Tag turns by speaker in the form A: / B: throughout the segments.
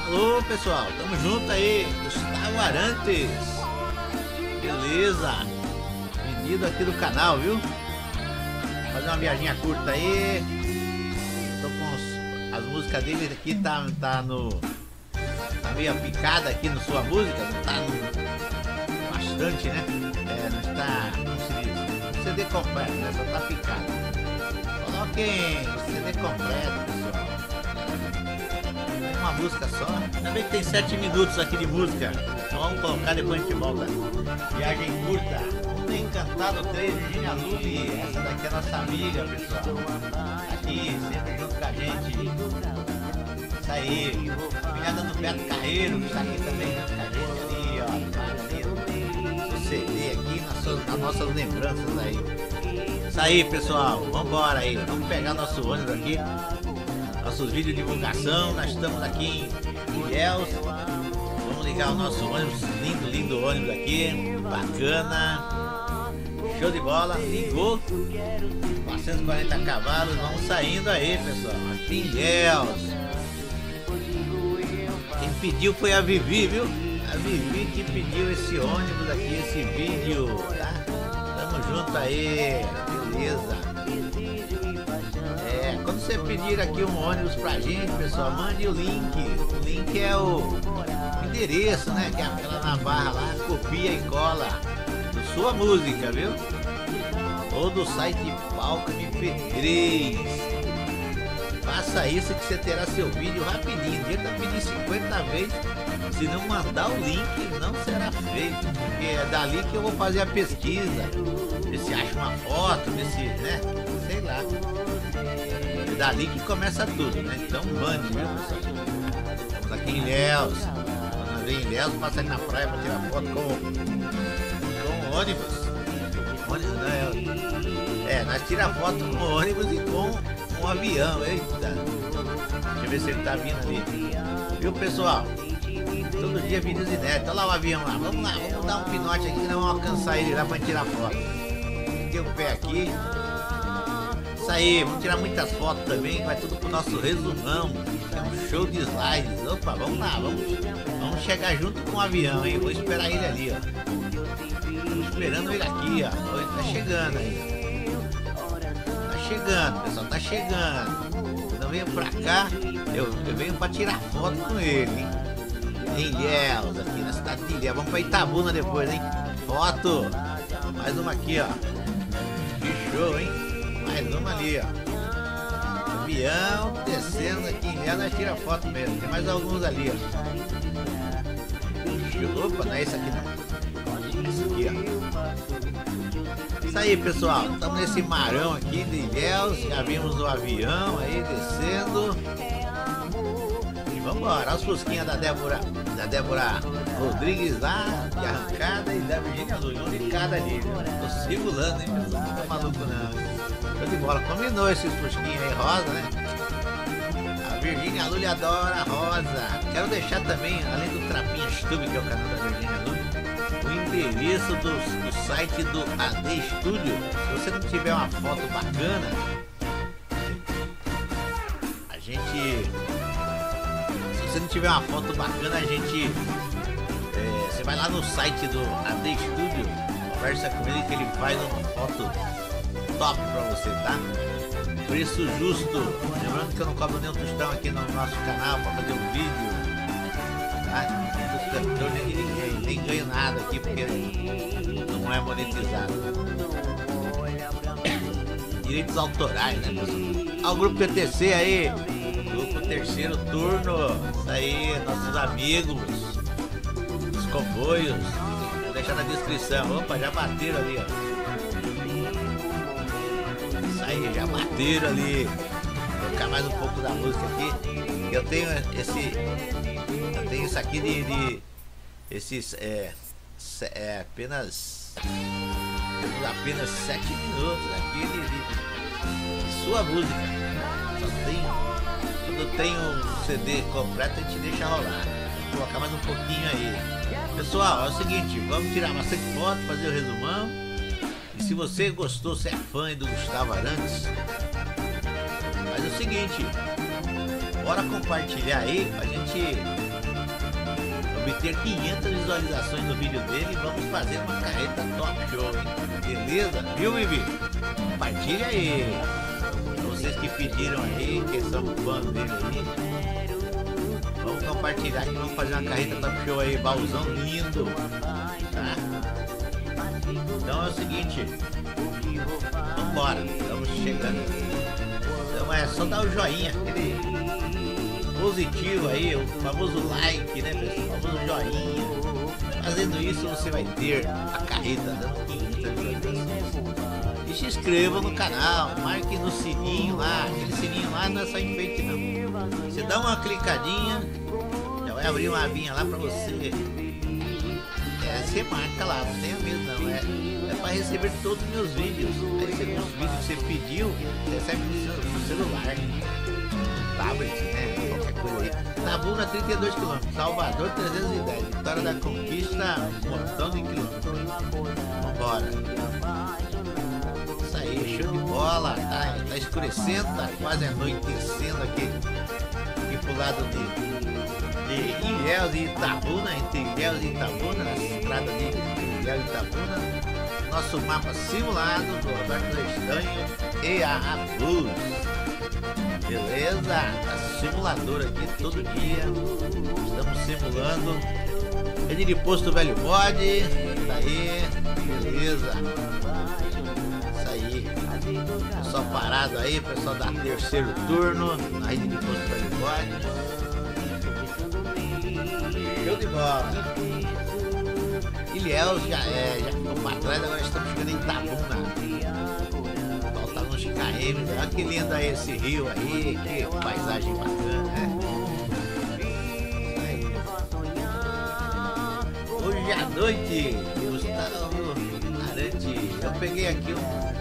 A: Alô pessoal, tamo junto aí, Gustavo Arantes. Beleza, pedido aqui do canal, viu? Fazer uma viaginha curta aí. Tô com as músicas dele aqui, tá meio picada aqui na sua música, não tá bastante, né? Não está, como se diz, CD completo, né? Só tá picado. Coloquem CD completo, pessoal. Uma música só, ainda bem que tem 7 minutos aqui de música. Então vamos colocar, depois a gente volta. Viagem curta, Mundo Encantado 3, Virginia Lube. Essa daqui é a nossa amiga, pessoal. Aqui, sempre junto com a gente. Isso aí, obrigada do Beto Carreiro, que está aqui também junto com a gente ali, ó. O CD aqui nas nossas lembranças aí. Isso aí, pessoal, vambora aí, vamos pegar nosso ônibus aqui. Nossos vídeos de divulgação, nós estamos aqui em Ilhéus. Vamos ligar o nosso ônibus, lindo ônibus aqui, bacana, show de bola, ligou, 440 cavalos, vamos saindo aí, pessoal, aqui em Ilhéus. Quem pediu foi a Vivi, viu? A Vivi que pediu esse ônibus aqui, esse vídeo, tá? Tamo junto aí, beleza. Quando você pedir aqui um ônibus pra gente, pessoal, mande o link. O link é o endereço, né? Que é aquela na barra lá, copia e cola da sua música, viu? Ou do site Palco MP3. Faça isso que você terá seu vídeo rapidinho. Tenta pedir 50 vezes. Se não mandar o link, não será feito. Porque é dali que eu vou fazer a pesquisa. Ver se acha uma foto, ver se, né? Sei lá. Dali que começa tudo, né? Então mande, viu, pessoal? Estamos aqui em Ilhéus. Quando nós vem em Ilhéus, passa ali na praia para tirar foto com o ônibus. Nós tiramos foto com o ônibus e com um avião. Eita! Deixa eu ver se ele tá vindo ali. Viu, pessoal? Todo dia vídeos inéditos. Olha lá o avião lá. Vamos lá, vamos dar um pinote aqui que nós vamos alcançar ele lá para tirar foto. Tem o pé aqui. Isso aí, vamos tirar muitas fotos também, vai tudo pro nosso resumão. É um show de slides. Opa, vamos lá, vamos chegar junto com o avião, hein? Vou esperar ele ali, ó. Tô esperando ele aqui, ó. Ele tá chegando aí. Tá chegando, pessoal, tá chegando. Então venho pra cá, eu venho pra tirar foto com ele, hein? Em Ilhéus, aqui na cidade de Ilhéus. Vamos pra Itabuna depois, hein? Foto. Mais uma aqui, ó. Que show, hein? Mais uma ali, ó. Avião descendo aqui em Ilhéus, nós tira foto mesmo. Tem mais alguns ali, ó. Opa, não é esse aqui não. Esse aqui, ó. Isso aí, pessoal. Estamos nesse marão aqui de Ilhéus. Já vimos o avião aí descendo. E vambora. Olha as fusquinhas da Débora Rodrigues lá, de arrancada, e da Virginia Lube, um de cada ali. Tô segurando, hein, pessoal? Não tô maluco não. Show de bola, combinou esses fusquinhos aí rosa, né? A Virginia Lube adora rosa. Quero deixar também, além do Trapinha Stube, que é o canal da Virginia Lube, o endereço do site do AD Studio. Se você não tiver uma foto bacana, se você não tiver uma foto bacana, você vai lá no site do AD Studio, conversa com ele que ele faz uma foto top pra você, tá? Preço justo. Lembrando que eu não cobro nenhum tostão aqui no nosso canal pra fazer um vídeo, tá? Eu nem ganho nada aqui porque não é monetizado. Direitos autorais, né, pessoal? Olha o grupo PTC aí, grupo Terceiro Turno. Isso aí, nossos amigos, os comboios. Vou deixar na descrição. Opa, já bateram ali, ó. Aí, já bateram ali. Vou colocar mais um pouco da música aqui. Eu tenho isso aqui esses apenas 7 minutos aqui de sua música. Quando tem um CD completo, a gente deixa rolar. Vou colocar mais um pouquinho aí. Pessoal, é o seguinte, vamos tirar bastante foto, fazer o resumão. E se você gostou, você é fã do Gustavo Arantes, faz o seguinte, bora compartilhar aí pra gente obter 500 visualizações no vídeo dele e vamos fazer uma carreta top show, hein? Beleza? Viu, Vivi? Compartilha aí. Vocês que pediram aí, que são fãs dele aí. Vamos compartilhar aqui, vamos fazer uma carreta top show aí, baúzão lindo. Tá? Então é o seguinte. Vambora, estamos chegando. Então é só dar o joinha, aquele positivo aí, o famoso like, né, pessoal? O famoso joinha. Fazendo isso você vai ter a carreta dando 500 visualizações. E se inscreva no canal, marque no sininho lá. Aquele sininho lá não é só enfeite não. Você dá uma clicadinha, já vai abrir uma abinha lá pra você. Você marca lá, não tenha medo não. É para receber todos os meus vídeos. Aí você, os vídeos que você pediu, você recebe no celular, no tablet, né? Qualquer coisa aí. Itabuna 32 km, Salvador 310, Vitória da Conquista, um montão de quilômetros. Vambora. Isso aí, show de bola. Tá escurecendo, tá quase anoitecendo aqui pro lado de Ilhéus e Itabuna, entre Ilhéus e Itabuna, na estrada de Ilhéus e Itabuna. Nosso mapa simulado do Roberto Lestanho e a Blues. Beleza? Tá simulador aqui todo dia. Estamos simulando. Rede de posto Velho Bode. Tá aí. Beleza. Isso aí. Pessoal parado aí, pessoal da terceiro turno na rede de posto Velho Bode. Show de bola. Ilhéus já ficou para trás, agora estamos chegando em Itabuna. Falta uns km. Olha que lindo aí esse rio aí, que paisagem bacana, né? Hoje à noite, Gustavo Arante, eu peguei aqui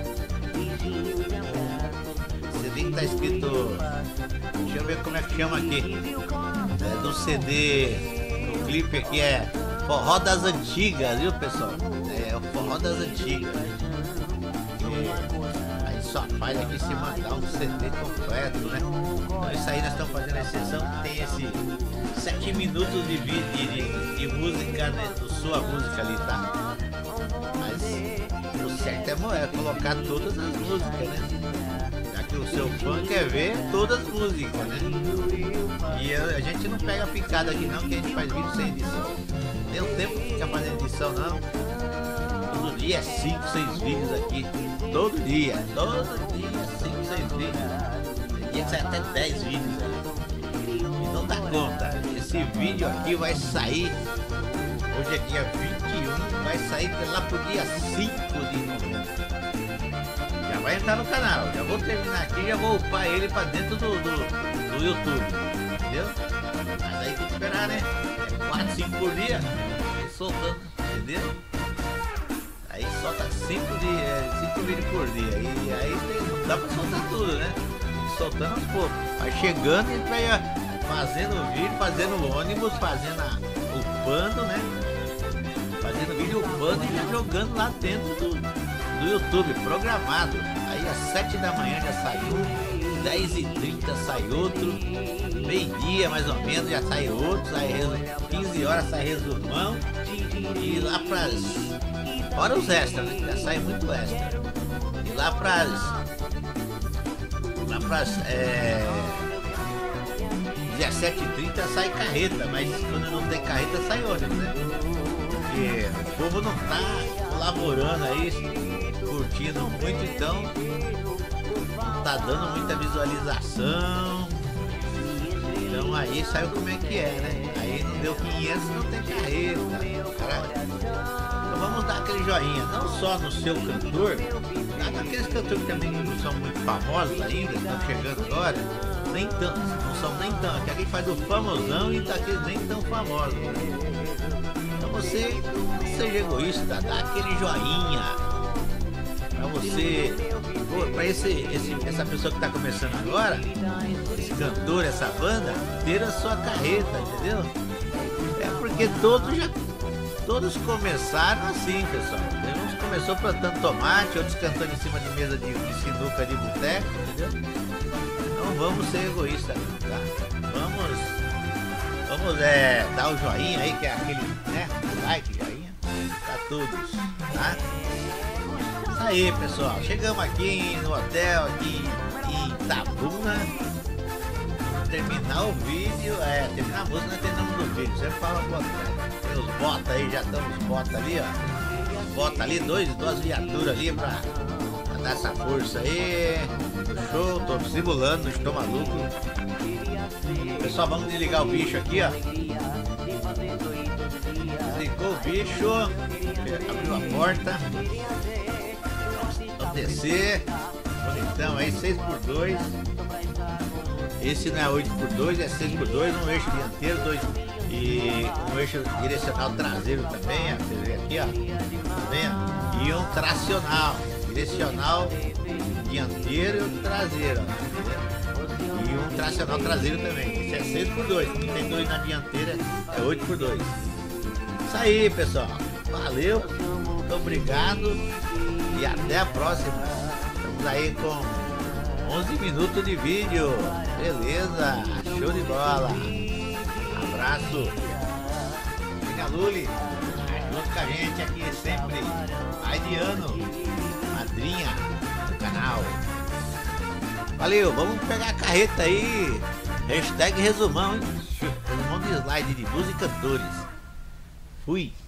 A: um CD que tá escrito, deixa eu ver como é que chama aqui, é do CD, o clipe aqui é Forró das Antigas, viu, pessoal? É o Forró das Antigas. Aí só faz aqui se mandar um CD completo, né? Então isso aí nós estamos fazendo a exceção que tem esse 7 minutos de vídeo de música, né? Do sua música ali, tá? Mas o certo é colocar todas as músicas, né? Já que o seu fã quer ver todas as músicas, né? E a gente não pega picada aqui não, que a gente faz vídeo sem edição. Tem um tempo que fica fazendo edição não. Todo dia é 5, 6 vídeos aqui. Todo dia 5, 6 vídeos. Tem dia que sai até 10 vídeos aí. E não dá conta. Esse vídeo aqui vai sair. Hoje é dia 21, vai sair lá pro dia 5 de novembro. Já vai entrar no canal. Já vou terminar aqui e já vou upar ele pra dentro do YouTube. Entendeu? Mas aí tem que esperar, né? 4, 5 por dia, soltando, entendeu? Aí solta 5 vídeos por dia. E aí não dá pra soltar tudo, né? Soltando aos poucos. Vai chegando e vai fazendo vídeo, fazendo ônibus, upando, né? Fazendo vídeo upando e já jogando lá dentro do YouTube, programado. Aí às 7 da manhã já saiu, 10h30 sai outro, meio-dia mais ou menos já sai outro, 15 horas sai resumão, e lá fora os extras, né? Já sai muito extra. E lá pras 17h30 sai carreta, mas quando não tem carreta sai ônibus, né? Porque o povo não tá colaborando aí, curtindo muito, então não tá dando muita visualização. Então aí sabe como é que é, né? Aí não deu 500, não tem carreta. Cara, então vamos dar aquele joinha, não só no seu cantor, dá naqueles cantores que também não são muito famosos ainda, estão chegando agora, nem tanto, não são nem tanto, que aqui faz o famosão e daqueles nem tão famosos. Então você não seja egoísta, dá aquele joinha pra você, pra essa pessoa que tá começando agora, esse cantor, essa banda, ter a sua carreta, entendeu? É porque todos começaram assim, pessoal. Uns começou plantando tomate, outros cantando em cima de mesa de sinuca de boteco, entendeu? Não vamos ser egoístas, tá? Vamos dar dá o joinha aí, que é aquele, né? Like, joinha pra todos, tá? Isso aí, pessoal. Chegamos aqui no hotel, aqui em Itabuna. Vamos terminar o vídeo. Terminar a música, nós terminamos o vídeo. Você fala o contrário. Tem os botas aí, já estão os botas ali, ó. Os botas ali, duas viaturas ali pra dar essa força aí. Show, tô simulando, não estou maluco. Pessoal, vamos desligar o bicho aqui, ó. Desligou o bicho. Abriu a porta. Vamos descer. Bonitão aí, 6x2. Esse não é 8x2, é 6x2. Um eixo dianteiro, e um eixo direcional traseiro também, ó. Você vê aqui, ó. Tá vendo? E um tracional. Direcional dianteiro e o traseiro, ó. E um tracional traseiro também. Esse é 6x2. Quem tem 2 na dianteira é 8x2. Isso aí, pessoal. Valeu. Muito obrigado. E até a próxima. Estamos aí com 11 minutos de vídeo. Beleza. Show de bola. Abraço. Fica Luli. Junto com a gente aqui sempre. Mais de ano. Madrinha do canal. Valeu, vamos pegar a carreta aí. Hashtag resumão, hein? Resumão de slide de música cantores. Fui.